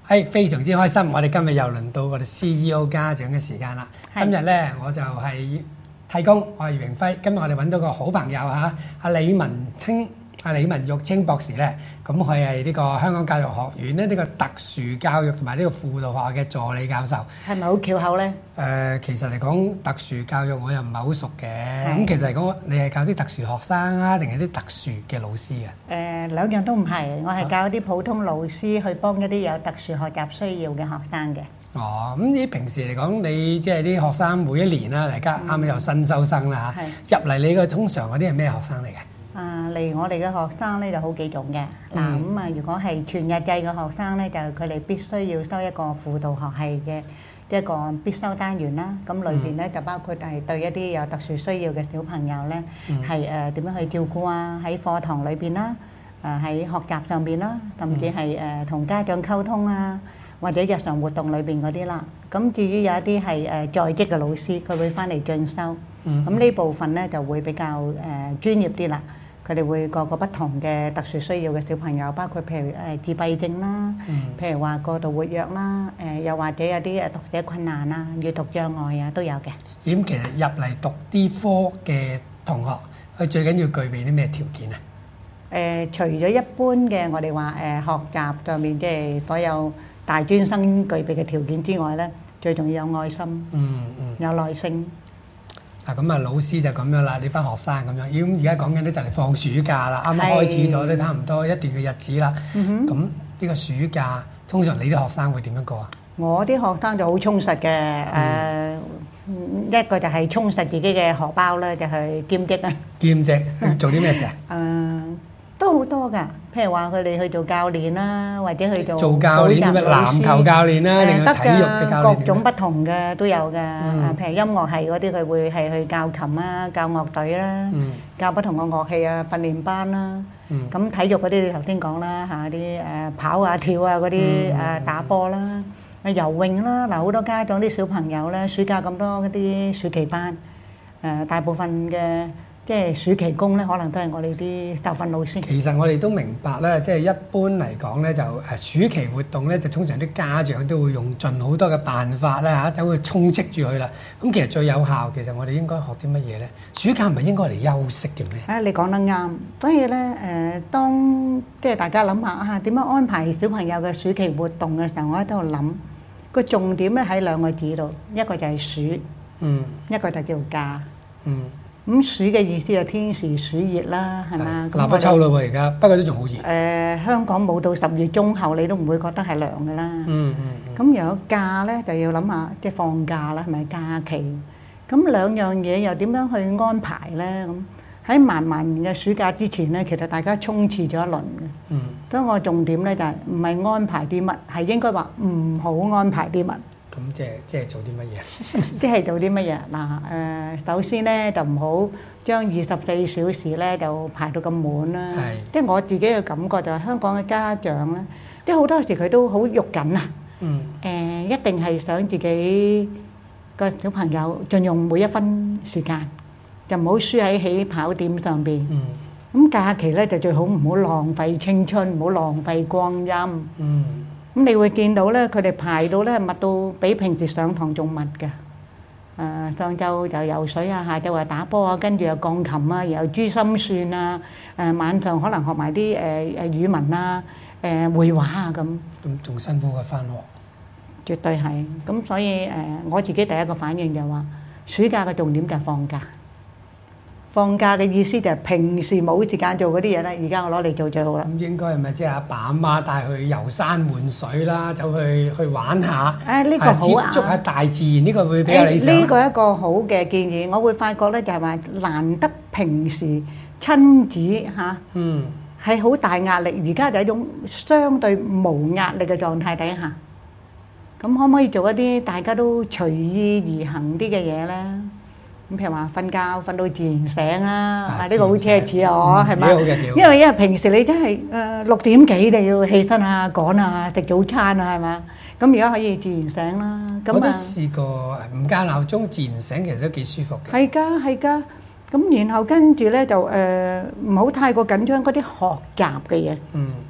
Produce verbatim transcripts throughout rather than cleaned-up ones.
係非常之開心，我哋今日又輪到我哋 C E O 家長嘅時間啦。今日咧我就係替工，我係余榮輝。今日我哋揾到個好朋友嚇，阿李文清、阿李文玉清博士咧，咁佢係呢個香港教育學院咧呢個特殊教育同埋呢個輔導學校嘅助理教授。 係咪好翹口咧？ 誒，其實嚟講特殊教育我又唔係好熟嘅。咁其實嚟講，你係教啲特殊學生啊，定係啲特殊嘅老師啊？ 誒，兩樣都唔係，我係教啲普通老師去幫一啲有特殊學習需要嘅學生嘅。 哦，咁你平時嚟講，你即係啲學生每一年啦，而家啱啱有新收生啦嚇，入嚟你個通常嗰啲係咩學生嚟嘅？ 啊，嚟我哋嘅學生咧就好幾種嘅。嗱咁啊，如果係全日制嘅學生咧，就佢哋必須要收一個輔導學系嘅一個必修單元啦。咁裏邊咧就包括係對一啲有特殊需要嘅小朋友咧，係誒點樣去照顧啊？喺課堂裏邊啦，誒喺學習上邊啦，甚至係誒同家長溝通啊，或者日常活動裏邊嗰啲啦。咁至於有一啲係誒在職嘅老師，佢會翻嚟進修。咁呢部分咧就會比較誒專業啲啦。佢哋會個個不同嘅特殊需要嘅小朋友，包括譬如誒自閉症啦，譬如話過度活躍啦，誒又或者有啲誒讀寫困難啊、閱讀障礙啊都有嘅。 咁其實入嚟讀啲科嘅同學，佢最緊要具備啲咩條件啊？ 誒，除咗一般嘅我哋話誒學習上面即係所有大專生具備嘅條件之外咧，最重要有愛心， 嗯嗯， 有耐性。 嗱咁啊，老師就咁樣啦，你班學生咁樣，咁而家講緊咧就嚟放暑假啦，啱啱開始咗都差唔多一段嘅日子啦。咁呢個暑假通常你啲學生會點樣過啊？ 我啲學生就好充實嘅，誒一個就係充實自己嘅荷包啦，就係兼職啊。 兼職做啲咩事啊？ 誒都好多㗎，譬如話佢哋去做教練啦，或者去做做教練咩？籃球教練啦，定係體育嘅教練？ 各種不同嘅都有㗎。譬如音樂系嗰啲，佢會係去教琴啊、教樂隊啦，教不同嘅樂器啊、訓練班啦。咁體育嗰啲，你頭先講啦嚇，啲誒跑啊、跳啊嗰啲誒打波啦、游泳啦。嗱，好多家長啲小朋友咧，暑假咁多嗰啲暑期班，誒大部分嘅。即係暑期工咧，可能都係我哋啲受訓老師。 其實我哋都明白咧，即係一般嚟講咧，就誒暑期活動咧，就通常啲家長都會用盡好多嘅辦法啦嚇，走去充斥住佢啦。咁其實最有效，其實我哋應該學啲乜嘢咧？暑假唔係應該嚟休息嘅咩？ 啊，你講得啱。所以咧誒，當即係大家諗下啊，點樣安排小朋友嘅暑期活動嘅時候，我喺度諗個重點咧喺兩個字度，一個就係暑，嗯，一個就叫假，嗯。咁暑嘅意思就天時暑熱啦，係嘛？ 立不秋咯喎，而家不過都仲好熱。 誒，香港冇到十月中後，你都唔會覺得係涼㗎啦。嗯嗯。咁有假咧，就要諗下，即係放假啦，係咪假期？咁兩樣嘢又點樣去安排咧？咁喺漫漫嘅暑假之前咧，其實大家衝刺咗一輪嘅。嗯。所以我重點咧就係唔係安排啲乜，係應該話唔好安排啲乜。 咁即係即係做啲乜嘢？ 即係做啲乜嘢？嗱誒，首先咧就唔好將二十四小時咧就排到咁滿啦。係。即係我自己嘅感覺就係香港嘅家長咧，即係好多時佢都好肉緊啊。嗯。誒，一定係想自己個小朋友盡用每一分時間，就唔好輸喺起跑點上邊。嗯。咁假期咧就最好唔好浪費青春，唔好浪費光陰。嗯。咁你會見到咧，佢哋排到咧密到比平時上堂仲密嘅。誒，上晝就游水啊，下晝話打波啊，跟住又鋼琴啊，又有珠心算啊。誒，晚上可能學埋啲誒誒語文啊、誒繪畫啊咁。 咁仲辛苦過返學。 絕對係。咁所以誒，我自己第一個反應就話，暑假嘅重點就係放假。放假嘅意思就係平時冇時間做嗰啲嘢咧，而家我攞嚟做最好啦。 咁應該係咪即係阿爸阿媽帶去遊山玩水啦，走去去玩下？ 誒，呢個好啊！ 接觸下大自然呢個會比較理想。 呢個一個好嘅建議，我會發覺咧就係話難得平時親子嚇，嗯，係好大壓力，而家就係一種相對無壓力嘅狀態底下，咁可唔可以做一啲大家都隨意而行啲嘅嘢咧？咁譬如話瞓覺瞓到自然醒啦，啊呢個好奢侈啊，係咪？因為因為平時你真係誒六點幾你要起身啊、趕啊、食早餐啊，係嘛？咁而家可以自然醒啦。咁我都試過唔校鬧鐘自然醒，其實都幾舒服嘅。 係㗎，係㗎。咁然後跟住咧就誒唔好太過緊張嗰啲學習嘅嘢。嗯。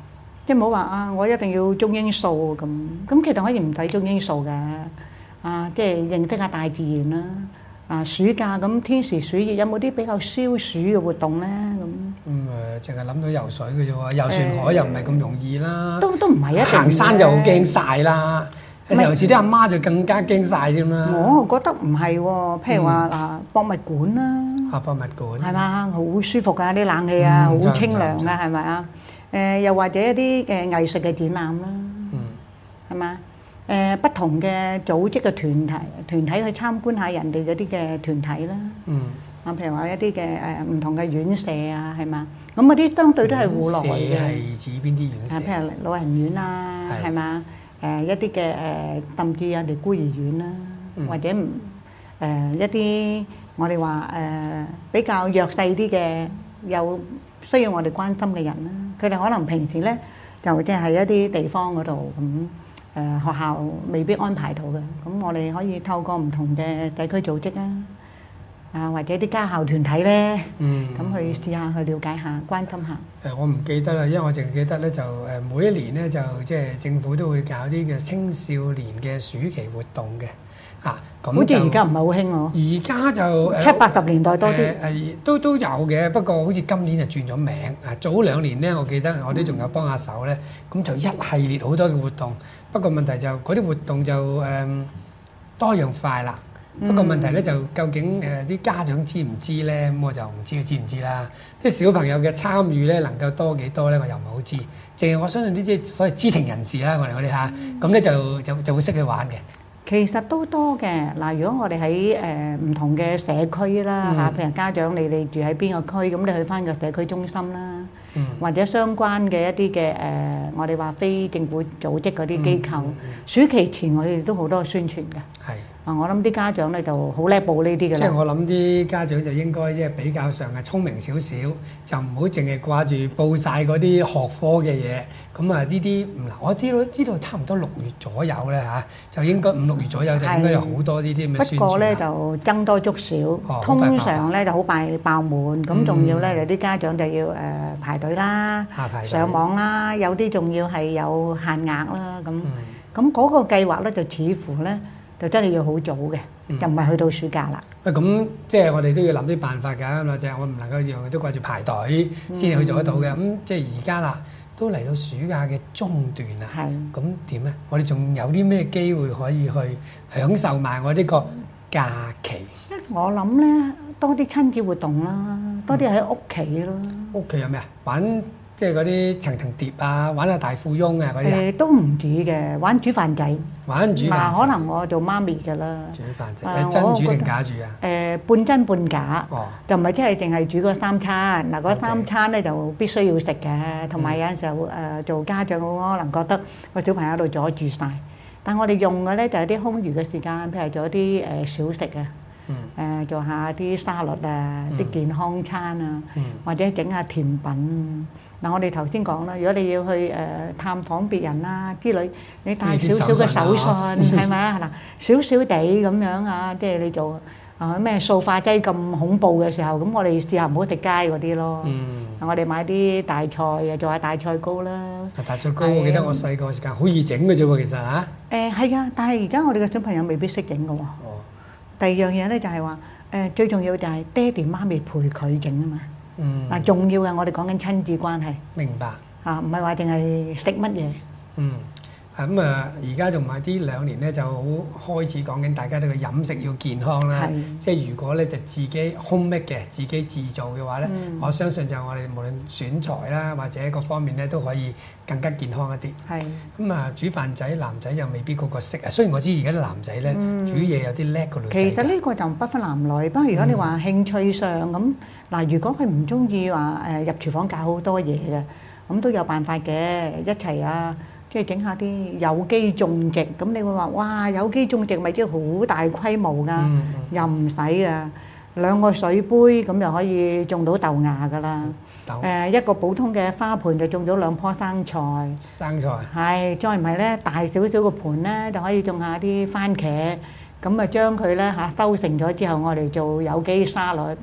即係唔好話啊，我一定要中英數咁，咁其實可以唔睇中英數嘅，啊，即係認識下大自然啦。啊，暑假咁天時暑熱，有冇啲比較消暑嘅活動咧？咁咁誒，淨係諗到游水嘅啫喎，遊船海又唔係咁容易啦。 都都唔係一定嘅。 行山就好驚曬啦，尤其是啲阿媽就更加驚曬添啦。 我覺得唔係喎，譬如話嗱，博物館啦， 啊，博物館係嘛，好舒服㗎，啲冷氣啊，好清涼㗎，係咪啊？誒，又或者一啲誒藝術嘅展覽啦，係嘛？誒，不同嘅組織嘅團體團體去參觀下人哋嗰啲嘅團體啦。嗯。啊，譬如話一啲嘅誒唔同嘅院舍啊，係嘛？咁嗰啲相對都係戶內嘅。 院舍係指邊啲院舍？ 啊，譬如老人院啊，係嘛？誒一啲嘅誒，甚至有啲孤兒院啦，或者唔誒一啲我哋話誒比較弱勢啲嘅，有需要我哋關心嘅人啦。佢哋可能平時咧就即係喺一啲地方嗰度咁。誒學校未必安排到嘅，咁我哋可以透過唔同嘅社區組織啊，啊或者啲家校團體咧，咁去試下去了解下、關心下。 誒我唔記得啦，因為我淨係記得咧就誒每一年咧就即係政府都會搞啲嘅青少年嘅暑期活動嘅，啊咁好似而家唔係好興喎。 而家就七八十年代多啲。 誒都都有嘅，不過好似今年就轉咗名。啊早兩年咧，我記得我哋仲有幫下手咧，咁就一系列好多嘅活動。不過問題就嗰啲活動就誒多樣化啦。不過問題咧就究竟誒啲家長知唔知咧？咁我就唔知佢知唔知啦。啲小朋友嘅參與咧能夠多幾多咧？我又唔係好知。淨係我相信啲即係所謂知情人士啦，我哋嗰啲嚇，咁咧就就就會識去玩嘅。 其實都多嘅嗱，如果我哋喺誒唔同嘅社區啦嚇，譬如家長你哋住喺邊個區，咁你去返個社區中心啦，或者相關嘅一啲嘅誒，我哋話非政府組織嗰啲機構，暑期前我哋都好多宣傳嘅。係啊，我諗啲家長咧就好叻報呢啲嘅啦。 即係我諗啲家長就應該即係比較上係聰明少少，就唔好淨係掛住報晒嗰啲學科嘅嘢。咁啊呢啲嗱，我知道知道差唔多六月左右咧嚇，就應該五六月左右就應該有好多呢啲咁嘅宣傳。 不過咧就僧多粥少，通常咧就好快爆滿，咁仲要咧有啲家長就要誒排隊啦，上網啦，有啲仲要係有限額啦，咁咁嗰個計劃咧就似乎咧就真係要好早嘅，就唔係去到暑假啦。 喂，咁即係我哋都要諗啲辦法㗎嘛，就係我唔能夠樣樣都掛住排隊先至去做得到嘅。咁即係而家啦，都嚟到暑假嘅中段啦。係。咁點咧？我哋仲有啲咩機會可以去享受埋我呢個假期？ 我諗咧多啲親子活動啦，多啲喺屋企咯。 屋企有咩啊？玩即係嗰啲層層疊啊，玩下大富翁啊嗰啲啊。 誒都唔止嘅，玩煮飯仔。 玩煮飯仔。 嗱，可能我做媽咪㗎啦。 煮飯仔，係真煮定假煮啊？ 誒半真半假。 哦。就唔係即係淨係煮嗰三餐。嗱，嗰三餐咧就必須要食嘅，同埋有陣時候誒做家長可能覺得個小朋友喺度阻住曬，但我哋用嘅咧就係啲空餘嘅時間，譬如做一啲誒小食啊。誒做下啲沙律啊，啲健康餐啊，或者整下甜品。嗱，我哋頭先講啦，如果你要去誒探訪別人啦之類，你帶少少嘅手信係咪啊？嗱，少少地咁樣啊，即係你做啊咩塑化劑咁恐怖嘅時候，咁我哋試下唔好食街嗰啲咯。我哋買啲大菜啊，做下大菜糕啦。 大菜糕，我記得我細個時間好易整嘅啫喎，其實嚇。 誒係啊，但係而家我哋嘅小朋友未必識整嘅喎。第二樣嘢咧就係話，誒最重要就係爹哋媽咪陪佢整啊嘛。嗯。嗱，重要嘅我哋講緊親子關係。明白。嚇，唔係話淨係食乜嘢。嗯。咁啊，而家仲埋啲兩年咧，就好開始講緊大家都個飲食要健康啦。係。即係如果咧就自己 home make 嘅，自己自做嘅話咧，我相信就我哋無論選材啦，或者各方面咧都可以更加健康一啲。係。咁啊，煮飯仔男仔又未必個個識啊。雖然我知而家啲男仔咧煮嘢有啲叻過女仔。其實呢個就不分男女，不過如果你話興趣上咁嗱，如果佢唔中意話誒入廚房搞好多嘢嘅，咁都有辦法嘅，一齊啊。即係整下啲有機種植，咁你會話哇有機種植咪即係好大規模㗎，又唔使啊兩個水杯咁就可以種到豆芽㗎啦。誒一個普通嘅花盆就種咗兩棵生菜。生菜。係，再唔係咧大少少個盆咧就可以種下啲番茄，咁啊將佢咧嚇收成咗之後，我哋做有機沙律。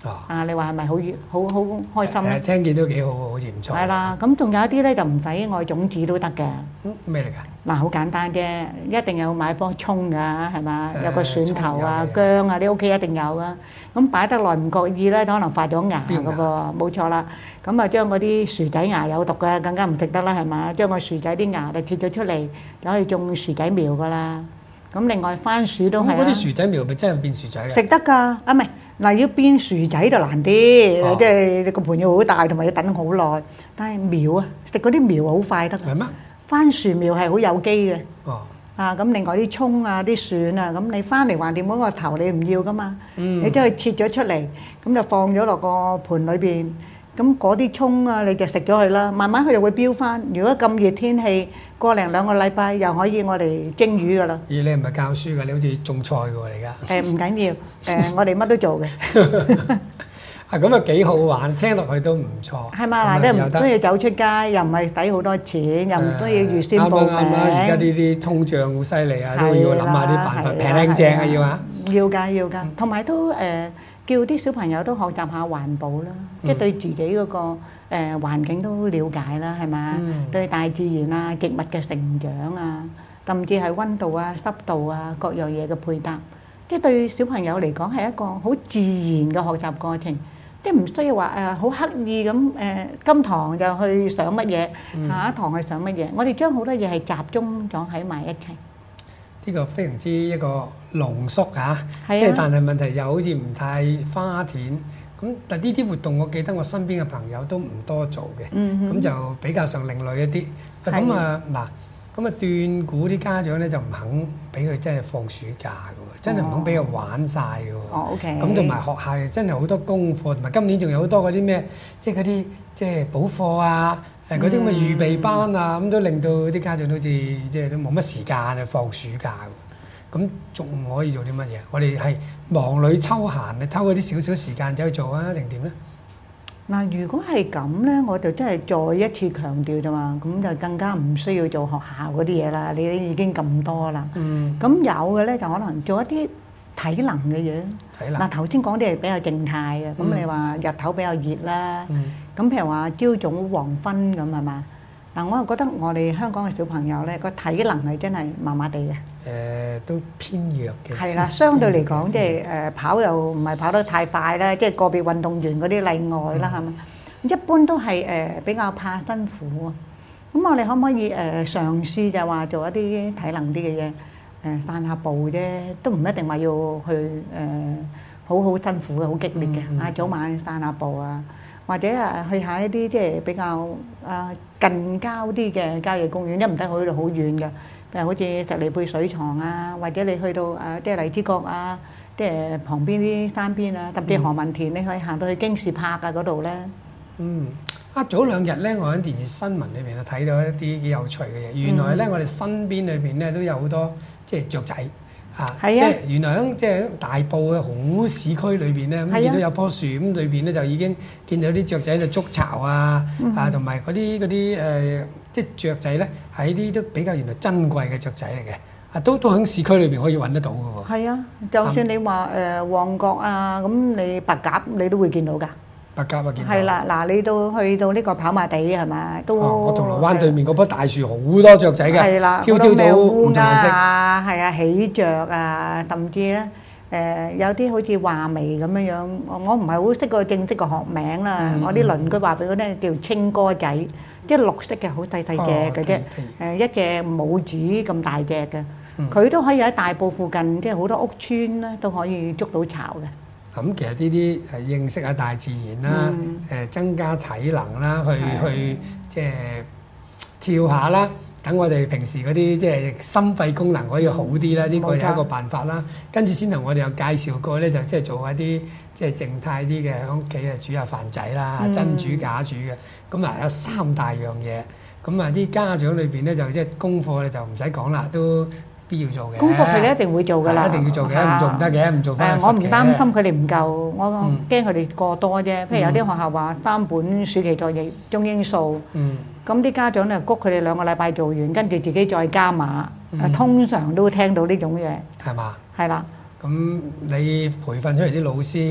哦， 啊，你話係咪好好好開心咧？ 誒聽見都幾好喎，好似唔錯。 係啦，咁仲有一啲咧就唔使愛種子都得嘅。 嗯，咩嚟㗎？ 嗱，好簡單啫，一定有買棵葱㗎，係嘛？ 誒有個蒜頭啊、 葱有薑啊，你屋企一定有噶。咁擺得耐唔覺意咧，可能發咗芽標㗎噃，冇錯啦。咁啊，將嗰啲薯仔芽有毒嘅，更加唔食得啦，係嘛？將個薯仔啲芽就切咗出嚟，就可以種薯仔苗㗎啦。咁另外番薯都係啦。 咁嗰啲薯仔苗咪真係變薯仔嘅？ 食得㗎，啊唔係嗱，要變薯仔就難啲， 哦即係你個盤要好大，同埋要等好耐。但係苗啊，食嗰啲苗好快得㗎。 係咩？ 番薯苗係好有機嘅。 哦， 啊，咁另外啲葱啊、啲蒜啊，咁你翻嚟橫掂嗰個頭你唔要噶嘛， 嗯你將佢切咗出嚟，咁就放咗落個盤裏邊。咁嗰啲葱啊，你就食咗佢啦，慢慢佢就會飆翻。如果咁熱天氣，過零兩個禮拜又可以我哋蒸魚噶啦。 咦，你唔係教書㗎，你好似種菜㗎喎，你而家。 誒唔緊要，誒我哋乜都做嘅。 啊，咁啊幾好玩，聽落去都唔錯。 係嘛嗱，你唔都要走出街，又唔係抵好多錢，又唔都要預先報名。 啱啦啱啦，而家呢啲通脹好犀利啊，都要諗下啲辦法，平靚正啊要啊。 要㗎要㗎，同埋都誒叫啲小朋友都學習下環保啦，即係對自己嗰個誒環境都了解啦，係嘛？對大自然啊、植物嘅成長啊，甚至係溫度啊、濕度啊各樣嘢嘅配搭，即係對小朋友嚟講係一個好自然嘅學習過程。即係唔需要話誒好刻意咁誒，今堂就去上乜嘢，下一堂去上乜嘢。我哋將好多嘢係集中咗喺埋一齊。 呢個非常之一個濃縮嚇， 係啊即係但係問題又好似唔太花田。咁但呢啲活動，我記得我身邊嘅朋友都唔多做嘅，咁、 嗯哼就比較上另類一啲。 係咁啊嗱，咁啊斷估啲家長咧就唔肯俾佢真係放暑假嘅喎，真係唔肯俾佢玩晒嘅喎。 哦，OK。 咁同埋學校又真係好多功課，同埋今年仲有好多嗰啲咩，即係嗰啲即係補課啊，誒嗰啲咁嘅預備班啊，咁都令到啲家長都好似即係都冇乜時間去放暑假嘅。咁仲可以做啲乜嘢？我哋係忙裏抽閒，你偷嗰啲少少時間走去做啊，定點咧？ 嗱，如果係咁咧，我就真係再一次強調啫嘛，咁就更加唔需要做學校嗰啲嘢啦。你已經咁多啦， 嗯， 咁有嘅咧就可能做一啲體能嘅嘢。 睇啦。 嗱，頭先講啲係比較靜態嘅，咁你話日頭比較熱啦， 嗯咁譬如話朝早黃昏咁係嘛？嗱，我又覺得我哋香港嘅小朋友咧個體能係真係麻麻地嘅。 誒都偏弱嘅。 係啦，相對嚟講，即係誒跑又唔係跑得太快啦，即係個別運動員嗰啲例外啦，係嘛？一般都係誒比較怕辛苦啊。咁我哋可唔可以誒嘗試就係話做一啲體能啲嘅嘢？誒散下步啫，都唔一定話要去誒好好辛苦嘅、好激烈嘅。啊，早晚散下步啊，或者啊去下一啲即係比較啊近郊啲嘅郊野公園，一唔使去到好遠嘅。譬如好似石梨貝水床啊，或者你去到誒即係荔枝角啊，即係旁邊啲山邊啊，特別何文田，你可以行到去京士柏啊嗰度咧。 嗯，啊早兩日咧，我喺電視新聞裏邊啊睇到一啲幾有趣嘅嘢。原來咧，我哋身邊裏邊咧都有好多即係雀仔啊， 係啊即係原來喺即係大埔嘅好市區裏邊咧，咁係啊見到有棵樹，咁裏邊咧就已經見到啲雀仔喺度築巢啊，啊同埋嗰啲嗰啲誒即係雀仔咧係啲都比較原來珍貴嘅雀仔嚟嘅，啊都都喺市區裏邊可以揾得到嘅喎。 係啊，就算你話誒旺角啊，咁你白鴿你都會見到㗎。 白鴿啊，見到。 係啦，嗱，你到去到呢個跑馬地係咪？都哦，我銅鑼灣對面嗰棵大樹好多雀仔嘅， 係啦， 朝朝早唔同顏色。 啊，係啊，喜鵲啊，甚至咧誒有啲好似話眉咁樣樣，我我唔係好識個正式個學名啦。我啲鄰居話俾我聽叫青歌仔，即係綠色嘅，好細細隻嘅啫。誒一隻拇指咁大隻嘅，佢都可以喺大埔附近，即係好多屋村咧都可以捉到巢嘅。 咁其實呢啲係認識下大自然啦，誒增加體能啦，去去即係跳下啦，等我哋平時嗰啲即係心肺功能可以好啲啦，呢個係一個辦法啦。跟住先同我哋有介紹過咧，就即係做一啲即係靜態啲嘅喺屋企啊煮下飯仔啦，真煮假煮嘅。咁啊有三大樣嘢，咁啊啲家長裏邊咧就即係功課咧就唔使講啦，都必要做嘅。 功課佢哋一定會做㗎啦， 一定要做嘅，唔做唔得嘅，唔做翻誒，我唔擔心佢哋唔夠，我驚佢哋過多啫。譬如有啲學校話三本暑期作業中英數，咁啲家長咧谷佢哋兩個禮拜做完，跟住自己再加碼。誒，通常都聽到呢種嘢。 係嘛？ 係啦。 咁你培訓出嚟啲老師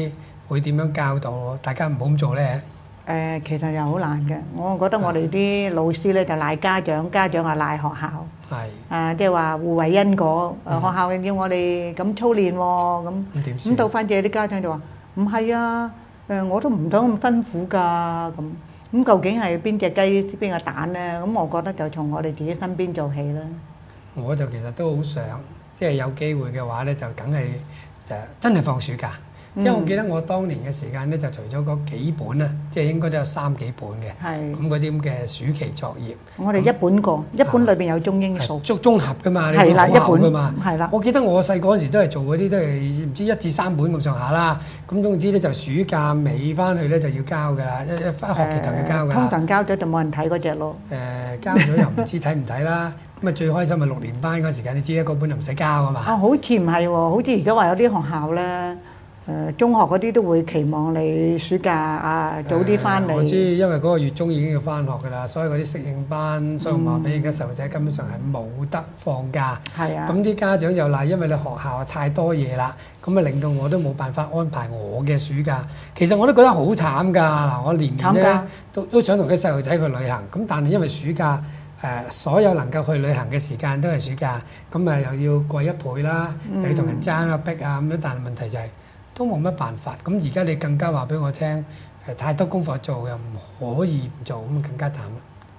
會點樣教導大家唔好咁做咧？ 誒，其實又好難嘅。我覺得我哋啲老師咧就賴家長，家長啊賴學校。 係。 啊，即係話互為因果。誒，學校要我哋咁操練喎，咁咁點算？ 咁到翻自己啲家長就話唔係啊，誒我都唔想咁辛苦㗎咁。咁究竟係邊隻雞邊個蛋咧？咁我覺得就從我哋自己身邊做起啦。 我就其實都好想，即係有機會嘅話咧，就梗係就真係放暑假。因為我記得我當年嘅時間咧，就除咗嗰幾本啦，即係應該都有三幾本嘅。 係。 咁嗰啲咁嘅暑期作業， 我哋一本過，一本裏邊有中英數。 綜綜合㗎嘛，你係啦， 好厚㗎嘛。 係啦。 我記得我細個嗰時都係做嗰啲，都係唔知一至三本咁上下啦。咁總之咧，就暑假尾翻去咧就要交㗎啦，一一翻學期頭要交㗎啦。 通常交咗就冇人睇嗰隻咯。 誒，交咗又唔知睇唔睇啦。咁啊最開心咪六年班嗰時間，你知啦，嗰本就唔使交啊嘛。 啊，好似唔係喎，好似而家話有啲學校咧。誒中學嗰啲都會期望你暑假啊早啲翻嚟。 我知，因為嗰個月中已經要翻學㗎啦，所以嗰啲適應班，所以我話俾而家細路仔根本上係冇得放假。 係啊。 咁啲家長又賴，因為你學校太多嘢啦，咁啊令到我都冇辦法安排我嘅暑假。其實我都覺得好慘㗎。嗱，我年年咧都都想同啲細路仔去旅行，咁但係因為暑假誒、呃、所有能夠去旅行嘅時間都係暑假，咁啊又要貴一倍啦，又要同人爭啊逼啊咁樣，但係問題就係、是。都冇乜辦法，咁而家你更加話俾我聽，誒太多功課做又唔可以唔做，咁更加慘啦。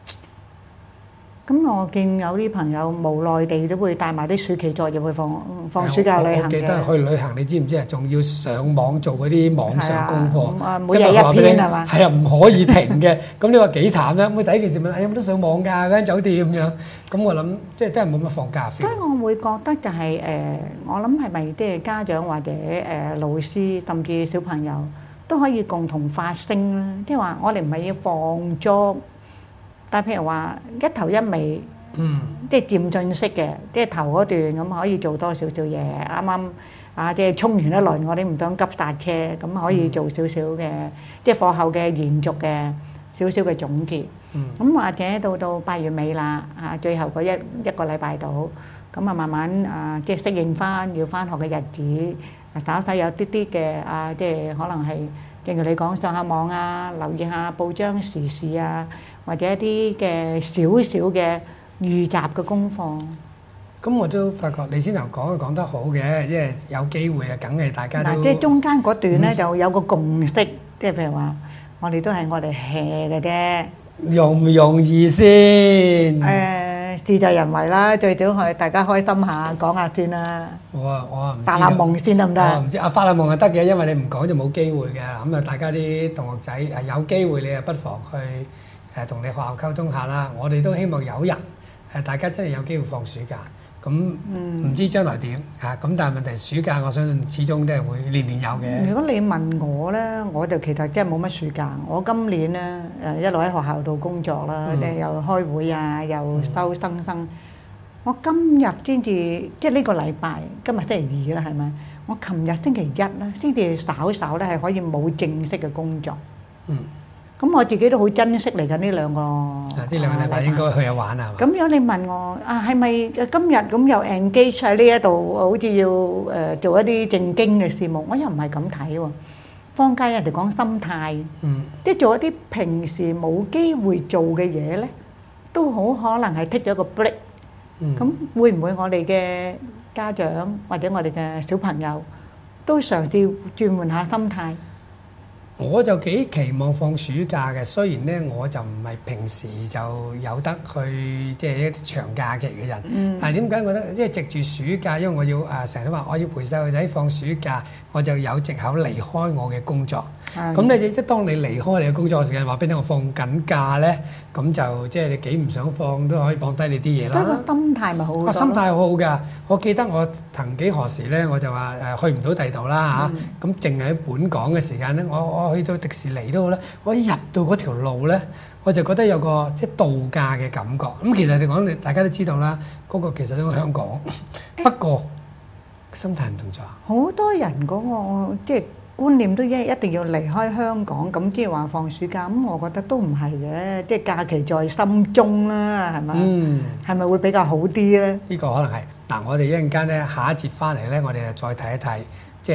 咁我見有啲朋友無奈地都會帶埋啲暑期作業去放放暑假旅行嘅。我記得去旅行，你知唔知啊？仲要上網做嗰啲網上功課， 啊、每日一篇係嘛？ 係啊，唔可以停嘅。咁你話幾慘咧？咁第一件事問：哎，有冇得上網㗎？嗰間酒店咁樣。咁我諗即係真係冇乜放假 feel。 所以我會覺得就係、是、誒、呃，我諗係咪即係家長或者誒、呃、老師甚至小朋友都可以共同發聲啦。即係話我哋唔係要放足。但係譬如話一頭一尾，嗯，即係漸進式嘅，即係頭嗰段咁可以做多少少嘢。啱啱啊，即係衝完一輪，我哋唔想急剎車，咁可以做少少嘅，即係課後嘅延續嘅少少嘅總結。嗯，咁或者到到八月尾啦，啊，最後嗰一一個禮拜度，咁啊慢慢啊，即係適應翻要翻學嘅日子，稍稍有啲啲嘅啊，即係可能係正如你講上下網啊，留意下報章時事啊。或者一啲嘅少少嘅預習嘅功課， 咁我都發覺你先頭講講得好嘅，即係有機會啊，梗係大家都嗱，即係中間嗰段咧就有個共識，即係譬如話，我哋都係我哋 hea 嘅啫， 容唔容易先？ 誒，事在人為啦，最少係大家開心下，講下先啦。 我啊，我啊唔知。 發下夢先得唔得？ 我唔知啊，發下夢就得嘅，因為你唔講就冇機會嘅。咁啊，大家啲同學仔啊，有機會你啊，不妨去。誒同你學校溝通下啦，我哋都希望有日誒大家真係有機會放暑假，咁唔知將來點嚇？咁但係問題暑假我相信始終都係會年年有嘅。 如果你問我咧，我就其實真係冇乜暑假。我今年咧誒一路喺學校度工作啦，即係又開會啊，又收生生。我今日先至即係呢個禮拜，今日星期二啦，係咪？我琴日星期一啦，先至稍稍咧係可以冇正式嘅工作。嗯。咁我自己都好珍惜嚟緊呢兩個。啊！ 呢兩個禮拜應該去下玩啊嘛。 咁如果你問我啊，係咪今日咁又 engage 喺呢一度，好似要誒做一啲正經嘅事務？我又唔係咁睇喎。坊間人哋講心態，嗯，即係做一啲平時冇機會做嘅嘢咧，都好可能係 take 咗個 break。嗯。咁會唔會我哋嘅家長或者我哋嘅小朋友都嘗試轉換下心態？ 我就幾期望放暑假嘅，雖然咧我就唔係平時就有得去即係一啲長假期嘅人，嗯、但係點解我覺得即係藉住暑假，因為我要誒成日都話我要陪細路仔放暑假，我就有藉口離開我嘅工作。咁你即係當你離開你嘅工作時間，話俾你我放緊假咧，咁就即係你幾唔想放都可以放低你啲嘢啦。 個心態咪好好。個心態好好㗎，我記得我曾幾何時咧，我就話誒去唔到第二度啦嚇，咁淨係喺本港嘅時間咧，我我去到迪士尼都好啦，我一入到嗰條路咧，我就覺得有個即係度假嘅感覺。咁其實你講你大家都知道啦，嗰個其實都喺香港，不過心態唔同咗。 好多人嗰個即係觀念都一一定要離開香港，咁即係話放暑假，咁我覺得都唔係嘅，即係假期在心中啦，係咪？嗯，係咪會比較好啲咧？ 呢個可能係嗱，我哋一陣間咧下一節翻嚟咧，我哋就再睇一睇，即係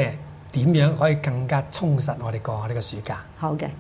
點樣可以更加充實我哋過我哋嘅暑假。 好嘅。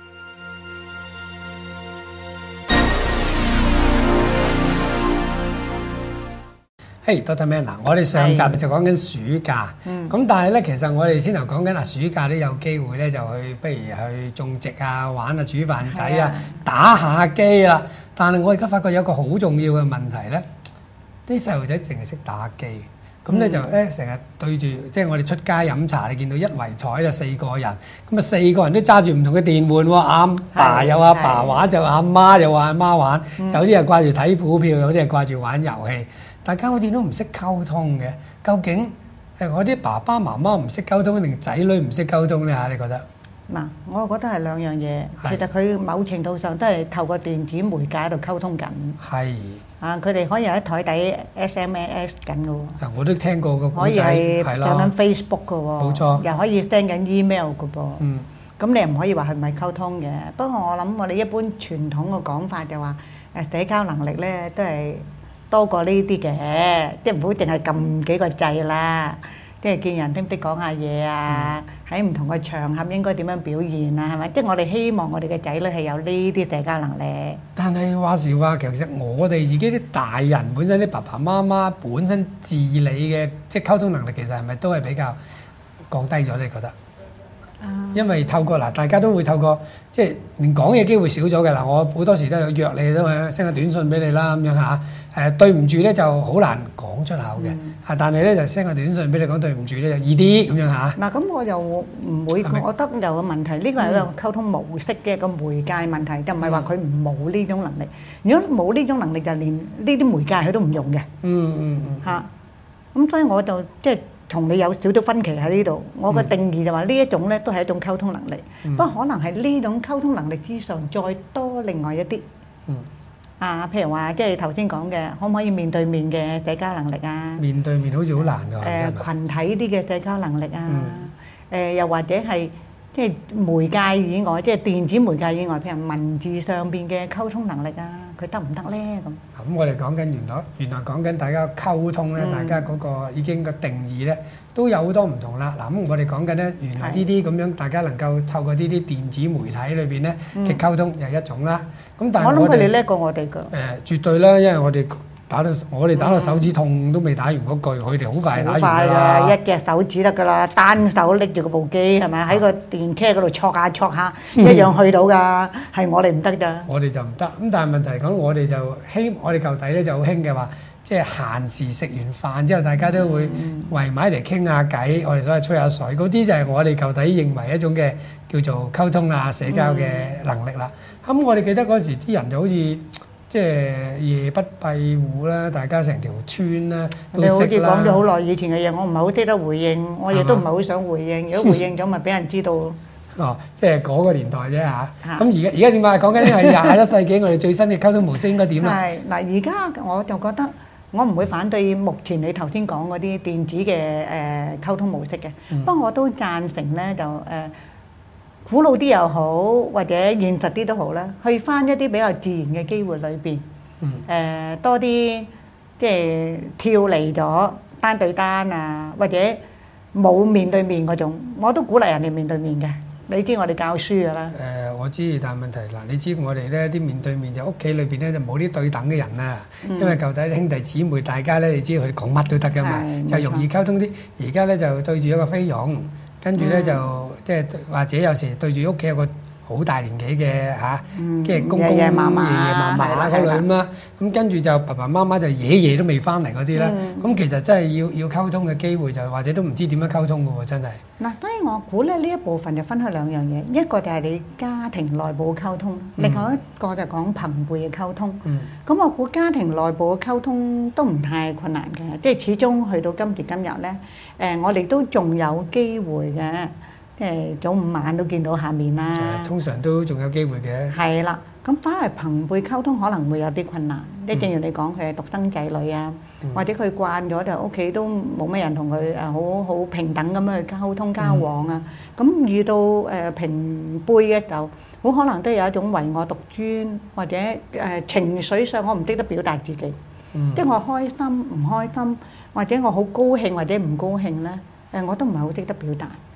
嘿，Doctor Man 嗱，我哋上集就講緊暑假，咁但係咧，其實我哋先頭講緊啊，暑假都有機會咧，就去不如去種植啊、玩啊、煮飯仔啊、打下機啦。但係我而家發覺有個好重要嘅問題咧，啲細路仔淨係識打機，咁咧就咧成日對住，即係我哋出街飲茶，你見到一圍台就四個人，咁啊四個人都揸住唔同嘅電玩喎，阿爸有阿爸玩，就阿媽又話阿媽玩，有啲係掛住睇股票，有啲係掛住玩遊戲。大家好似都唔識溝通嘅，究竟係我啲爸爸媽媽唔識溝通，定仔女唔識溝通咧嚇？你覺得？ 嗱，我覺得係兩樣嘢。其實佢某程度上都係透過電子媒介喺度溝通緊。係。啊，佢哋可以喺台底 S M S 緊嘅喎。啊， 我都聽過個故仔， 可以係上緊 Facebook 嘅喎。 冇錯。 又可以 send 緊 email 嘅噃。 嗯。 咁你又唔可以話係唔係溝通嘅？不過我諗我哋一般傳統嘅講法就話誒社交能力咧都係多過呢啲嘅，即係唔好淨係撳幾個掣啦，即係見人識唔識講下嘢啊，喺唔同嘅場合應該點樣表現啊，係咪？即係我哋希望我哋嘅仔女係有呢啲社交能力。但係話時話，其實我哋自己啲大人本身啲爸爸媽媽本身自理嘅即係溝通能力，其實係咪都係比較降低咗？你覺得？因為透過嗱，大家都會透過即係連講嘢機會少咗嘅嗱，我好多時都有約你，都係 send 個短信俾你啦咁樣嚇。誒對唔住咧就好難講出口嘅，嚇，但係咧就 send 個短信俾你講對唔住咧就易啲咁樣嚇。嗱咁我又唔會覺得有個問題，呢個係一個溝通模式嘅一個媒介問題，就唔係話佢唔冇呢種能力。如果冇呢種能力，就連呢啲媒介佢都唔用嘅。嗯嗯嗯。嚇，咁所以我就即係。同你有少少分歧喺呢度，我嘅定義就話呢一種咧都係一種溝通能力，不過可能係呢種溝通能力之上再多另外一啲。嗯。啊，譬如話即係頭先講嘅，可唔可以面對面嘅社交能力啊？面對面好似好難㗎。誒，羣體啲嘅社交能力啊。嗯。誒，又或者係即係媒介以外，即係電子媒介以外，譬如文字上邊嘅溝通能力啊，佢得唔得咧？咁。咁我哋講緊原來原來講緊大家溝通咧，大家嗰個已經個定義咧都有好多唔同啦。嗱，咁我哋講緊咧，原來呢啲咁樣大家能夠透過呢啲電子媒體裏邊咧嘅溝通又係一種啦。咁但係我諗佢哋叻過我哋㗎。誒，絕對啦，因為我哋打到我哋打到手指痛都未打完嗰句，佢哋好快打完㗎啦。好快啊！一隻手指得㗎啦，單手拎住個部機係咪？喺個電車嗰度戳下戳下，一樣去到㗎。係我哋唔得咋。我哋就唔得。咁但係問題講，我哋就希我哋舊底咧就好興嘅話，即係閒時食完飯之後，大家都會圍埋嚟傾下偈，我哋所謂吹下水，嗰啲就係我哋舊底認為一種嘅叫做溝通啊、社交嘅能力啦。咁我哋記得嗰時啲人就好似〜即係夜不閉戶啦，大家成條村啦都識啦。你好似講咗好耐以前嘅嘢，我唔係好識得回應，我亦都唔係好想回應。如果回應咗，咪俾人知道。哦，即係嗰個年代啫嚇。咁而家而家點解？講緊係廿一世紀，我哋最新嘅溝通模式應該點啦？係嗱，而家我就覺得我唔會反對目前你頭先講嗰啲電子嘅誒溝通模式嘅，不過我都贊成咧就誒。古老啲又好，或者現實啲都好啦，去返一啲比較自然嘅機會裏邊，誒多啲即係跳離咗單對單啊，或者冇面對面嗰種，我都鼓勵人哋面對面嘅。你知我哋教書㗎啦。誒，我知，但係問題嗱，你知我哋咧啲面對面就屋企裏邊咧就冇啲對等嘅人啊，因為舊底兄弟姊妹大家咧，你知佢哋講乜都得㗎嘛，就容易溝通啲。而家咧就對住一個菲傭。跟住咧就即係或者有時對住屋企有個好大年紀嘅嚇，即係公公爺爺嫲嫲嗰類咁啦。咁跟住就爸爸媽媽就爺爺都未翻嚟嗰啲啦。咁其實真係要要溝通嘅機會就或者都唔知點樣溝通嘅喎，真係。嗱，當然我估咧呢一部分就分開兩樣嘢，一個就係你家庭內部嘅溝通，另外一個就講朋輩嘅溝通。咁我估家庭內部嘅溝通都唔太困難嘅，即係始終去到今時今日咧，誒我哋都仲有機會嘅。誒早午晚都見到下面啦，通常都仲有機會嘅。係啦，咁反而朋輩溝通可能會有啲困難。即係正如你講，佢係獨生仔女啊，或者佢慣咗就屋企都冇乜人同佢誒好好平等咁樣去溝通交往啊。咁遇到誒平輩嘅就好可能都有一種唯我獨尊，或者誒情緒上我唔識得表達自己，即係我開心唔開心，或者我好高興或者唔高興咧，誒我都唔係好識得表達。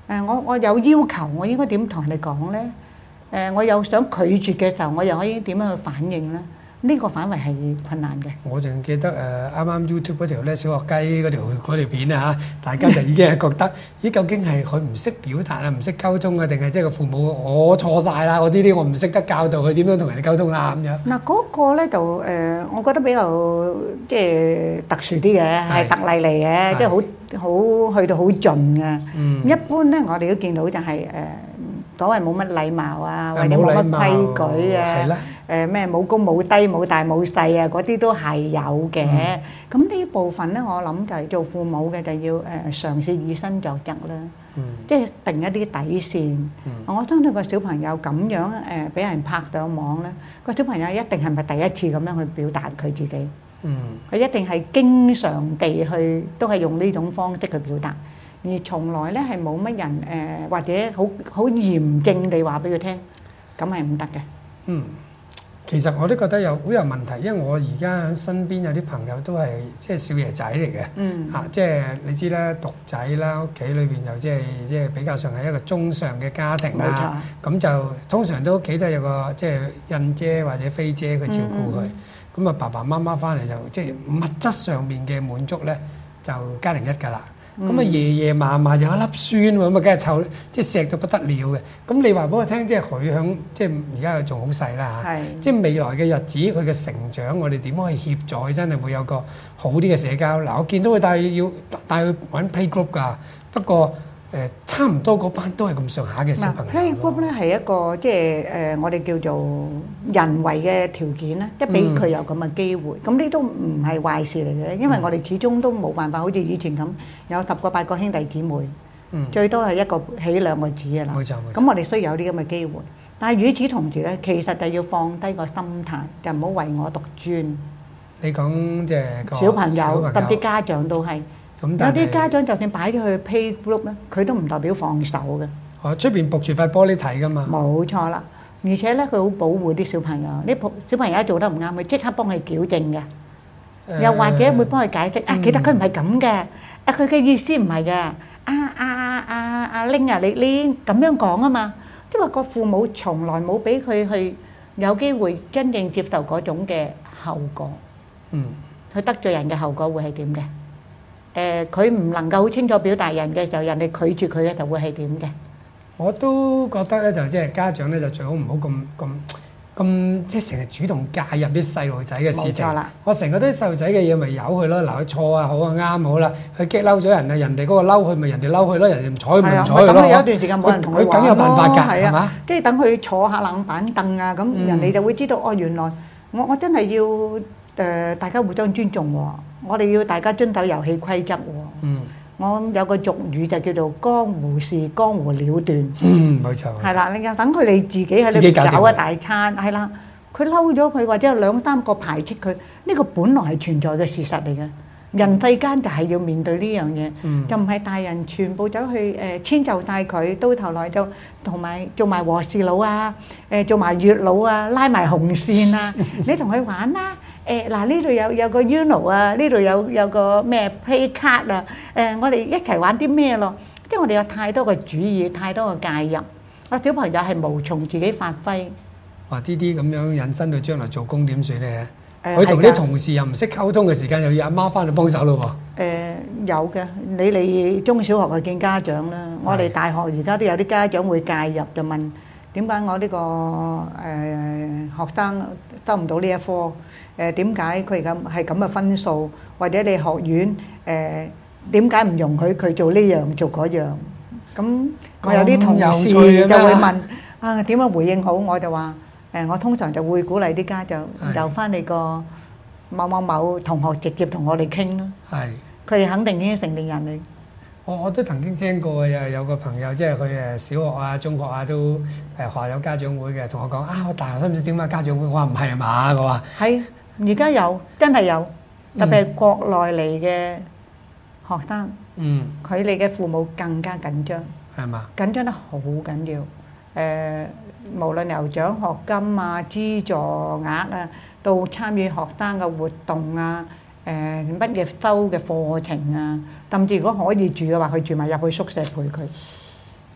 誒我我有要求，我應該點同人哋講咧？誒我有想拒絕嘅時候，我又可以點樣去反應咧？呢個反為係困難嘅。 我仲記得誒啱啱 YouTube 嗰條咧小學雞嗰條嗰條片啊嚇，大家就已經係覺得咦究竟係佢唔識表達啊，唔識溝通啊，定係即係個父母我錯晒啦？我呢啲我唔識得教導佢點樣同人哋溝通啦咁樣。嗱嗰個咧就誒，我覺得比較即係特殊啲嘅，係特例嚟嘅，即係好好去到好盡嘅。嗯，一般咧我哋都見到就係誒所謂冇乜禮貌啊，或者冇乜規矩啊。誒咩冇高冇低冇大冇細啊，嗰啲都係有嘅。咁呢部分咧，我諗就係做父母嘅就要誒嘗試以身作則啦，即係定一啲底線。我相信個小朋友咁樣誒俾人拍上網咧，個小朋友一定係咪第一次咁樣去表達佢自己？佢一定係經常地去都係用呢種方式去表達，而從來咧係冇乜人誒或者好好嚴正地話俾佢聽，咁係唔得嘅。嗯。 其實我都覺得有好有問題，因為我而家喺身邊有啲朋友都係即係少爺仔嚟嘅，嗯、啊，即係你知啦，獨仔啦，屋企裏邊又即係即係比較上係一個中上嘅家庭啦，咁就通常都屋企都有個即係印姐或者飛姐去照顧佢，咁啊、嗯嗯、爸爸媽媽翻嚟就即係物質上面嘅滿足咧就加零一㗎啦。咁啊，爺爺嫲嫲有一粒孫喎，咁啊，梗係湊，即係錫到不得了嘅。咁你話俾我聽，即係佢響，即係而家仲好細啦嚇。即係未來嘅日子，佢嘅成長，我哋點可以協助佢？真係會有個好啲嘅社交。嗱，我見到佢帶要帶佢玩 playgroup 㗎，不過誒差唔多嗰班都係咁上下嘅小朋友。 playgroup 咧係一個即係誒我哋叫做人為嘅條件咧，即係俾佢有咁嘅機會。咁呢都唔係壞事嚟嘅，因為我哋始終都冇辦法好似以前咁有十個八個兄弟姊妹，最多係一個起兩個止嘅啦。冇錯冇錯。咁我哋需要有啲咁嘅機會，但係與此同時咧，其實就要放低個心態，就唔好唯我獨尊。 你講即係個小朋友，甚至家長都係。有啲家長就算擺咗去 playgroup 咧，佢都唔代表放手嘅。 哦，出邊駁住塊玻璃睇㗎嘛。 冇錯啦，而且咧佢好保護啲小朋友，啲小朋友一做得唔啱，佢即刻幫佢矯正嘅。又或者會幫佢解釋啊，其實佢唔係咁嘅，啊佢嘅意思唔係嘅。啊啊啊啊啊拎啊，你你咁樣講啊嘛，即係話個父母從來冇俾佢去有機會真正接受嗰種嘅後果。嗯，佢得罪人嘅後果會係點嘅？誒，佢唔能夠好清楚表達人嘅時候，人哋拒絕佢嘅就會係點嘅？ 我都覺得咧，就即係家長咧，就最好唔好咁咁咁，即係成日主動介入啲細路仔嘅事情。冇錯啦，我成日都啲細路仔嘅嘢咪由佢咯，嗱佢錯啊好啊啱好啦，佢激嬲咗人啊，人哋嗰個嬲佢咪人哋嬲佢咯，人哋唔睬佢咪唔睬佢咯。咁有一段時間冇人同佢玩咯，佢梗有辦法㗎，係嘛？ 即係等佢坐下冷板凳啊，咁人哋就會知道哦，原來我我真係要誒大家互相尊重喎。我哋要大家遵守遊戲規則喎。嗯，我有個俗語就叫做江湖事江湖了斷。 嗯，冇錯。 係啦，你又等佢哋自己喺度搞一大餐，係啦。佢嬲咗佢，或者有兩三個排斥佢，呢個本來係存在嘅事實嚟嘅。人世間就係要面對呢樣嘢，嗯、就唔係大人全部走去誒遷就晒佢，到頭來就同埋做埋和事佬啊，誒做埋月老啊，拉埋紅線啊，你同佢玩啦。誒嗱呢度有有個 Uno 啊，呢度有有個咩 Play Card 啊，誒我哋一齊玩啲咩咯？即係我哋有太多嘅主意，太多嘅介入，個小朋友係無從自己發揮。 哇！呢啲咁樣引申到將來做工點算咧？佢同啲同事又唔識溝通嘅時間，又要阿媽翻去幫手咯喎。 誒有嘅，你哋中小學去見家長啦。我哋大學而家都有啲家長會介入，就問點解我呢個誒學生收唔到呢一科？誒點解佢咁係咁嘅分數？或者你學院誒點解唔容許佢做呢樣做嗰樣？咁我有啲同事就會問啊點樣回應好？我就話誒，我通常就會鼓勵啲家長由翻你個某某某同學直接同我哋傾咯。係，佢哋肯定已經成年人嚟。 我我都曾經聽過有有個朋友，即係佢誒小學啊、中學啊都誒學校有家長會嘅，同我講啊，我大學使唔使點啊家長會？我話唔係啊嘛，我話係。而家有，真係有，特別係國內嚟嘅學生，嗯，佢哋嘅父母更加緊張，係嘛？緊張得好緊要，誒，無論由獎學金啊、資助額啊，到參與學生嘅活動啊，誒乜嘢收嘅課程啊，甚至如果可以住嘅話，佢住埋入去宿舍陪佢。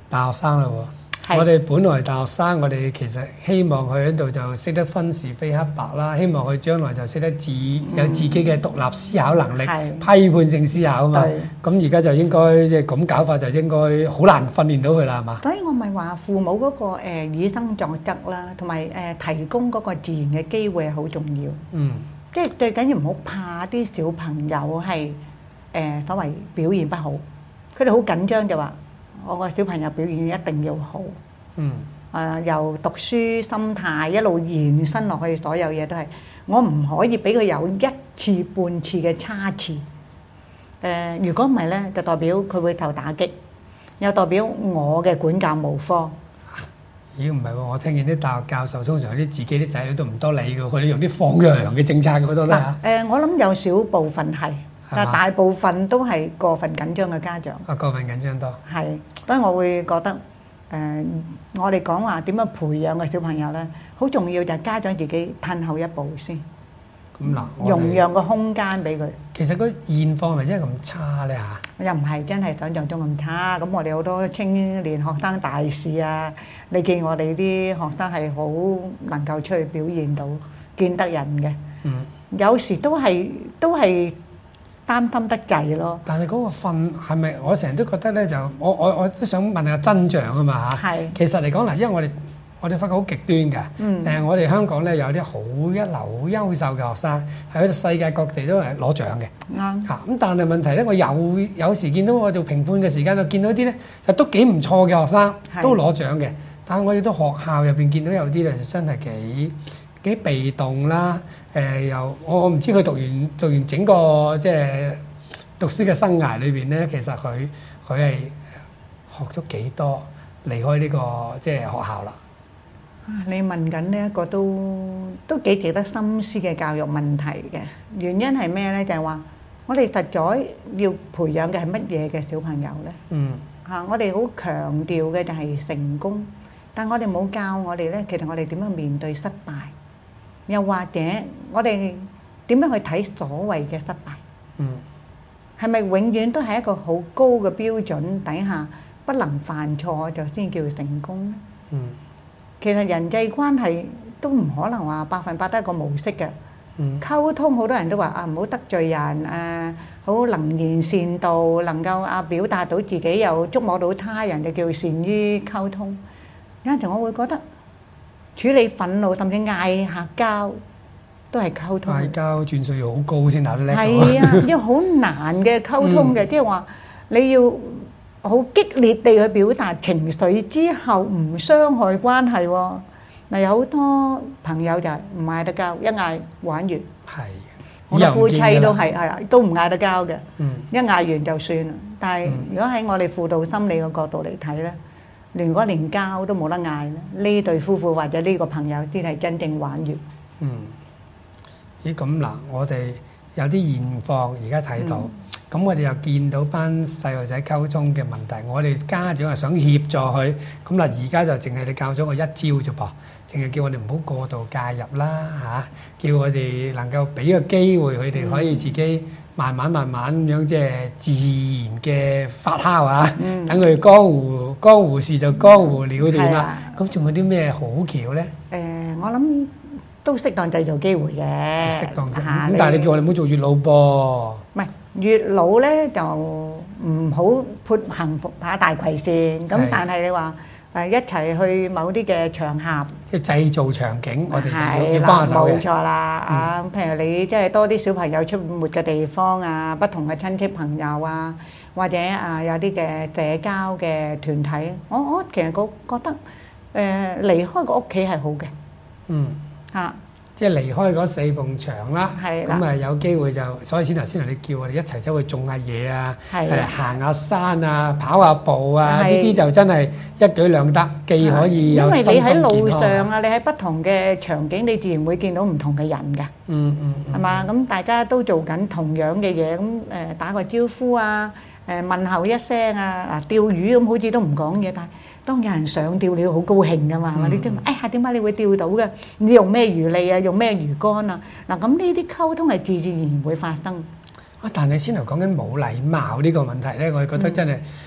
大學生啦喎。 係我哋本來大學生，我哋其實希望佢喺度就識得分是非黑白啦，希望佢將來就識得自有自己嘅獨立思考能力、 係批判性思考啊嘛。 對咁而家就應該即係咁搞法，就應該好難訓練到佢啦，係嘛？ 所以我咪話父母嗰個誒以身作則啦，同埋誒提供嗰個自然嘅機會係好重要。 嗯， 即係最緊要唔好怕啲小朋友係誒所謂表現不好，佢哋好緊張就話我個小朋友表現一定要好。 嗯。 誒由讀書心態一路延伸落去，所有嘢都係我唔可以俾佢有一次半次嘅差池。誒如果唔係咧，就代表佢會受打擊，又代表我嘅管教無方。 咦唔係喎，我聽見啲大學教授通常啲自己啲仔女都唔多理嘅，佢哋用啲放羊嘅政策嗰度咧嚇。 誒我諗有少部分係，但係大部分都係過分緊張嘅家長。 啊，過分緊張多。 係，所以我會覺得。誒、呃，我哋講話點樣培養個小朋友咧，好重要就係家長自己褪後一步先。 咁嗱， 容讓個空間俾佢。 其實個現況係咪真係咁差咧嚇？ 又唔係真係想像中咁差。咁我哋好多青年學生大事啊，你見我哋啲學生係好能夠出去表現到，見得人嘅。 嗯。 有時都係都係。擔心得滯咯， 但係嗰個訓係咪？我成日都覺得咧，就我我我都想問下真相啊嘛嚇。係。其實嚟講嗱，因為我哋我哋發覺好極端㗎。嗯。誒，我哋香港咧有啲好一流、好優秀嘅學生，喺世界各地都係攞獎嘅。啱。嚇咁，但係問題咧，我有有時見到我做評判嘅時間，就見到啲咧就都幾唔錯嘅學生，都攞獎嘅。但係我哋都學校入邊見到有啲咧，就真係幾幾被動啦，誒、呃、又我我唔知佢讀完讀完整個即係讀書嘅生涯裏邊咧，其實佢佢係學咗幾多離開呢、這個即係學校啦。 你問緊呢一個都都幾值得深思嘅教育問題嘅，原因係咩咧？就係、是、話我哋實在要培養嘅係乜嘢嘅小朋友咧？嗯，嚇、啊、我哋好強調嘅就係成功，但我哋冇教我哋咧，其實我哋點樣面對失敗？又或者我哋點樣去睇所謂嘅失敗？嗯，係咪永遠都係一個好高嘅標準底下不能犯錯就先叫成功咧？嗯，其實人際關係都唔可能話百分百都係一個模式嘅。嗯，溝通好多人都話啊，唔好得罪人啊，好能言善道，能夠啊表達到自己又觸摸到他人，就叫善於溝通。有陣時我會覺得。處理憤怒甚至嗌下交都係溝通。嗌交轉數要好高先鬧得叻。 係啊，要好難嘅溝通嘅，即係話你要好激烈地去表達情緒之後，唔傷害關係喎。嗱，有好多朋友就係唔嗌得交，一嗌玩完。係。我哋夫妻都係係啊，都唔嗌得交嘅。嗯。一嗌完就算啦。但係如果喺我哋輔導心理嘅角度嚟睇咧。如果連交都冇得嗌咧，呢對夫婦或者呢個朋友先係真正玩完。嗯，咦咁嗱，我哋有啲現況而家睇到，咁、嗯、我哋又見到班細路仔溝通嘅問題，我哋家長係想協助佢，咁嗱而家就淨係你教咗我一招啫噃，淨係叫我哋唔好過度介入啦嚇、啊，叫我哋能夠俾個機會佢哋可以自己慢慢慢慢咁樣即係自然嘅發酵啊，嗯、等佢江湖江湖事就江湖了斷啦。咁仲、啊、有啲咩好橋咧？誒、呃，我諗都適當製造機會嘅。適當啫。咁但係你叫我哋唔好做月老噃。唔係月老咧，就唔好潑行下大葵扇。咁但係你話誒一齊去某啲嘅場合，即係製造場景，我哋要要幫下手嘅。冇錯啦，啊，譬如你即係多啲小朋友出沒嘅地方啊，不同嘅親戚朋友啊，或者啊有啲嘅社交嘅團體，我我其實覺覺得誒離開個屋企係好嘅。嗯。嚇！即係離開嗰四埲牆啦，咁啊有機會就，所以先頭先同你叫我哋一齊走去種下嘢啊，誒行下山啊，跑下步啊，呢啲就真係一舉兩得，既可以有身心健康。因為你喺路上啊，你喺不同嘅場景，你自然會見到唔同嘅人㗎。嗯嗯，係嘛？咁大家都做緊同樣嘅嘢，咁誒打個招呼啊，誒問候一聲啊，嗱釣魚咁好似都唔講嘢，但係當有人上釣，你好高興㗎嘛，係嘛？你都哎呀點解你會釣到嘅？你用咩魚餌啊？用咩魚竿啊？嗱咁呢啲溝通係自自然然會發生。啊！但係先頭講緊冇禮貌呢個問題咧，我覺得真係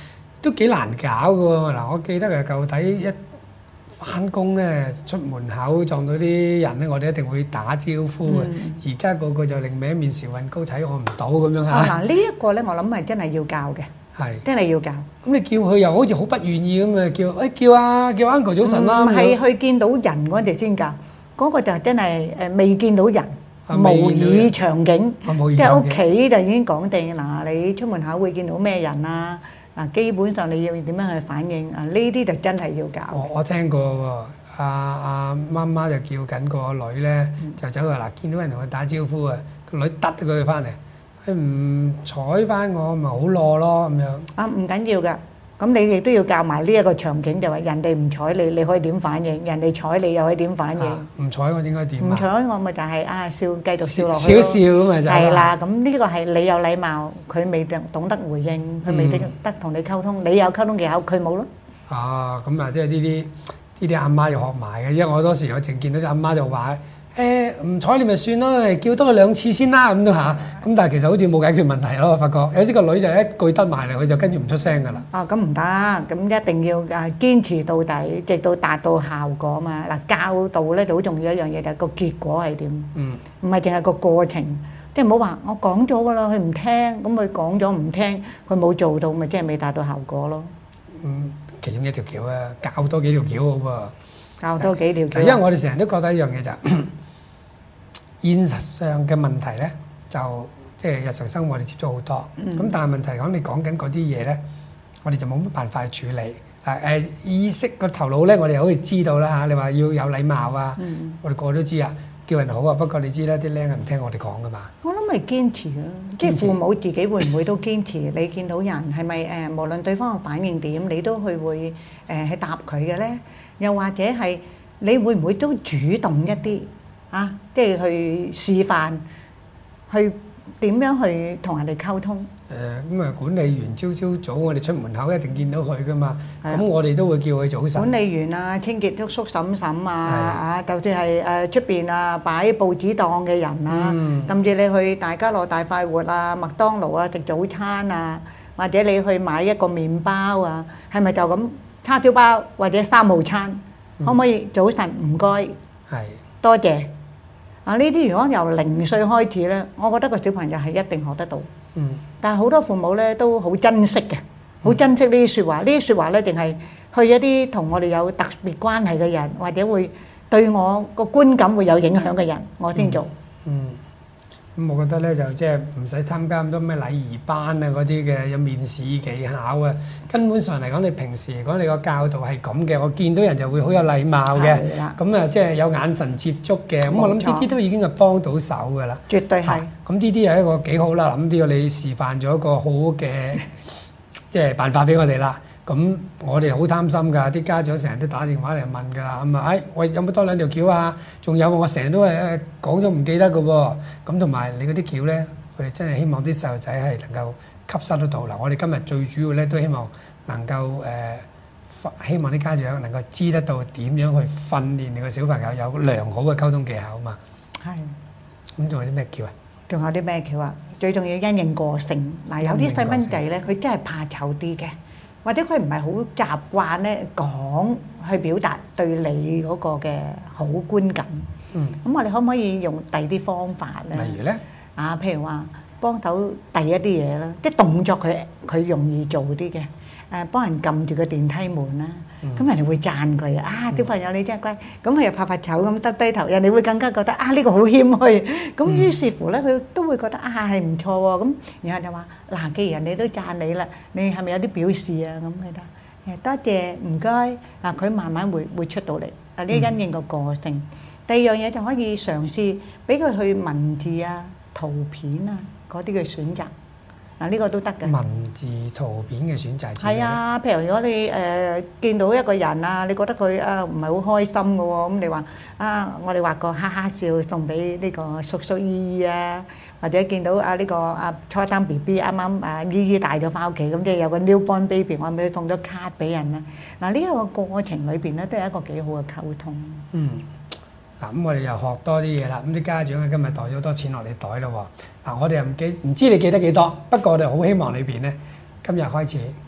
都幾難搞嘅喎。嗱，我記得嘅舊底一翻工咧，出門口撞到啲人咧，我哋一定會打招呼嘅。而家個個就另一面時運高睇我唔到咁樣嚇。 嗱，呢一個咧，我諗係真係要教嘅， 係真係要教。 咁你叫佢又好似好不願意咁啊，叫誒叫啊叫 uncle 早晨啦。 唔係去見到人嗰陣先教，嗰個就真係誒未見到人。模擬場景，即係屋企就已經講定嗱，你出門口會見到咩人啊？嗱，基本上你要點樣去反應啊？呢啲就真係要教。 我我聽過喎，阿阿媽媽就叫緊個女咧，就走去嗱，見到人同佢打招呼啊，個女得咗佢翻嚟，佢唔睬翻我，咪好囉咯咁樣。 啊，唔緊要㗎。咁你亦都要教埋呢一個場景，就話人哋唔睬你，你可以點反應？人哋睬你又可以點反應？ 唔睬我應該點啊？ 唔睬我咪就係啊笑，繼續笑落去咯。 少少咁咪就係。 係啦，咁呢個係你有禮貌，佢未懂懂得回應，佢未得得同你溝通，你有溝通技巧，佢冇咯。 啊，咁啊，即係呢啲呢啲阿媽要學埋嘅，因為我多時我淨見到啲阿媽就話。誒唔睬你咪算咯，叫多佢兩次先啦咁都嚇，咁但係其實好似冇解決問題咯，我發覺有啲個女就一句得埋嚟，佢就跟住唔出聲㗎啦。 啊，咁唔得，咁一定要誒堅持到底，直到達到效果嘛。嗱，教導咧就好重要一樣嘢，就係個結果係點。嗯。唔係淨係個過程，即係唔好話我講咗㗎啦，佢唔聽，咁佢講咗唔聽，佢冇做到，咪即係未達到效果咯。 嗯，其中一條橋啊，教多幾條橋好噃。 教多幾條橋。 因為我哋成日都覺得一樣嘢就。現實上嘅問題咧，就即係日常生活我哋接觸好多，咁、嗯、但係問題講你講緊嗰啲嘢咧，我哋就冇乜辦法去處理。誒、呃、誒意識個頭腦咧，我哋好似知道啦嚇。你話要有禮貌啊，嗯、我哋個個都知啊，叫人好啊。不過你知啦，啲僆係唔聽我哋講噶嘛。我諗咪堅持咯，即係父母自己會唔會都堅持？你見到人係咪誒，無論對方嘅反應點，你都去會誒去答佢嘅咧？又或者係你會唔會都主動一啲？啊，即係去示範，去點樣去同人哋溝通？ 誒咁啊，管理員朝朝早我哋出門口一定見到佢噶嘛，咁我哋都會叫佢早晨。 管理員啊，清潔叔叔嬸嬸啊，啊，就算係誒出邊啊擺報紙檔嘅人啊，甚至你去大家樂大快活啊、麥當勞啊食早餐啊，或者你去買一個麵包啊，係咪就咁叉燒包或者三號餐？可唔可以早晨唔該？係多謝。啊！呢啲如果由零歲開始咧，我覺得個小朋友係一定學得到。嗯。但係好多父母咧都好珍惜嘅，好珍惜呢啲説話。呢啲説話咧，定係去一啲同我哋有特別關係嘅人，或者會對我個觀感會有影響嘅人，我先做。嗯。 咁我覺得咧就即係唔使參加咁多咩禮儀班啊嗰啲嘅，有面試技巧啊。根本上嚟講，你平時嚟講你個教導係咁嘅，我見到人就會好有禮貌嘅。係啦。咁啊，即係有眼神接觸嘅。咁我諗呢啲都已經係幫到手㗎啦。 絕對係。 咁呢啲係一個幾好啦。咁呢個你示範咗一個好嘅即係辦法俾我哋啦。咁我哋好貪心㗎，啲家長成日都打電話嚟問㗎啦，咁啊，誒，喂，有冇多兩條橋啊？仲有我成日都係誒講咗唔記得㗎喎，咁同埋你嗰啲橋咧，我哋真係希望啲細路仔係能夠吸收得到嗱。我哋今日最主要咧都希望能夠誒，希望啲家長能夠知得到點樣去訓練你個小朋友有良好嘅溝通技巧啊嘛。係。咁仲有啲咩橋啊？ 仲有啲咩橋啊？最重要因應個性嗱，有啲細蚊仔咧，佢真係怕醜啲嘅。或者佢唔係好習慣咧講去表達對你嗰個嘅好觀感。嗯。咁我哋可唔可以用第二啲方法咧？ 例如咧？ 啊，譬如話幫手遞一啲嘢啦，即係動作佢佢容易做啲嘅。誒，幫人撳住個電梯門啦，咁人哋會讚佢啊！小朋友你真係乖，咁佢又拍拍手咁耷低頭，人哋會更加覺得啊呢個好謙虛。咁於是乎咧，佢都會覺得啊係唔錯喎。咁然後就話嗱，既然人哋都讚你啦，你係咪有啲表示啊？咁佢就誒多謝唔該啊，佢慢慢會會出到嚟啊！呢因應個個性。第二樣嘢就可以嘗試俾佢去文字啊、圖片啊嗰啲嘅選擇。嗱，呢個都得嘅。 文字圖片嘅選擇係啊，譬如如果你誒見到一個人啊，你覺得佢啊唔係好開心嘅喎，咁你話啊，我哋畫個哈哈笑送俾呢個叔叔姨姨啊，或者見到啊呢個啊初生 B B 啱啱啊姨姨帶咗翻屋企，咁即係有個 newborn baby，我咪送咗卡俾人啦。嗱，呢一個過程裏邊咧，都係一個幾好嘅溝通。嗯。 嗱，咁我哋又學多啲嘢啦。咁啲家長啊，今日袋咗多錢落你袋咯喎。嗱，我哋又唔記唔知你記得幾多，不過我哋好希望裏邊咧，今日開始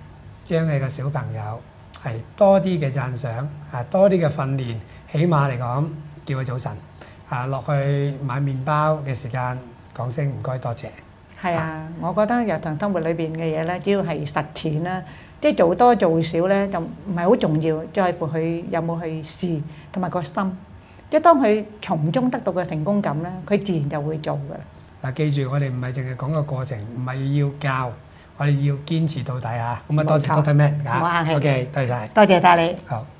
將你個小朋友係多啲嘅讚賞啊，多啲嘅訓練，起碼嚟講叫佢早晨啊落去買麵包嘅時間講聲唔該多謝。 係啊，我覺得日常生活裏邊嘅嘢咧，只要係實踐啦，即係做多做少咧，就唔係好重要，在乎佢有冇去試同埋個心。即係當佢從中得到嘅成功感咧，佢自然就會做㗎啦。 嗱，記住我哋唔係淨係講個過程，唔係要教，我哋要堅持到底嚇。咁啊，多謝 Doctor Matt 嚇。 唔好客氣。 OK，多謝晒。 多謝晒你。 好。